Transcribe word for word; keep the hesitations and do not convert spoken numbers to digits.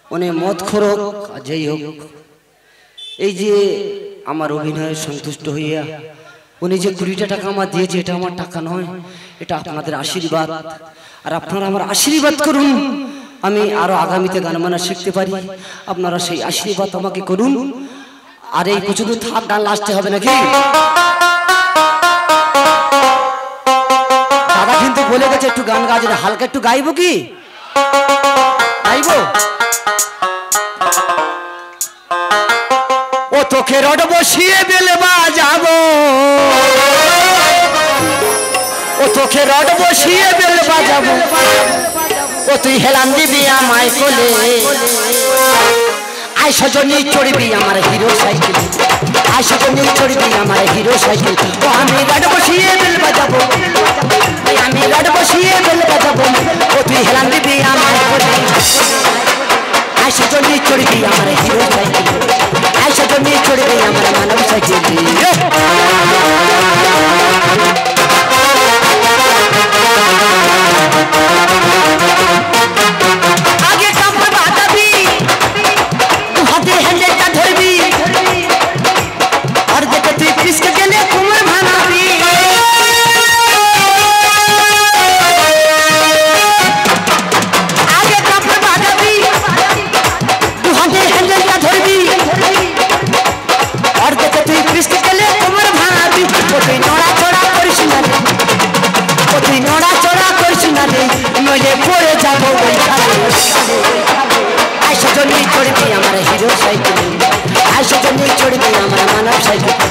उन्हें मत खरो যাই হোক এই যে আমার অভিনয়ে সন্তুষ্ট হইয়া উনি যে কুড়িটা টাকা আমার দিয়েছে এটা আমার টাকা নয়, এটা আপনাদের আশীর্বাদ। আর আপনারা আমার আশীর্বাদ করুন আমি আরো আগামীতে গান বাজনা শিখতে পারি, আপনারা সেই আশীর্বাদ আমাকে করুন। আর এই কিছু দূর থাক, গান লাস্টে হবে নাকি? দাদা কিন্তু বলে গেছে একটু গান গাইবে, হালকা একটু গাইবো কি? গাইবো? ও তোকে রড বসিয়ে বেলে বাজাবো, ও তোকে রড বসিয়ে বেলে বাজাবো, ও তুই হেলান দিবি আমায় কোলে, আয় সজনী চড়বি আমার হিরো সাইকেল, আয় সজনী চড়বি আমার হিরো সাইকেল। ও আমি রড বসিয়ে বেল বাজাবো, আমি রড বসিয়ে বেল বাজাবো, ও তুই হেলান দিবি আমায় কোলে, আয় সজনী চড়বি আমার হিরো সাইকেল, আয় সজনী চড়বি আমার মানব সাইকেল। আগে কাপড় বাঁধাবি, হাতে হ্যান্ডেলটা ধরবি, আর দেখে তুই পিসকে গেলে কোমর ভাঙাবি। আগে কাপড় বাঁধাবি, হাতে হ্যান্ডেলটা ধরবি, আর দেখে তুই পিসকে গেলে কোমর ভাঙাবি। ও তুই নড়া চড়া করিস না রে, ও তুই নড়া চড়া করিস না রে, নইলে পড়ে যাবো ওইখানে। আয় সজনী চড়বি আমার হিরো সাইকেল, আয় সজনী চড়বি আমার মানব সাইকেল।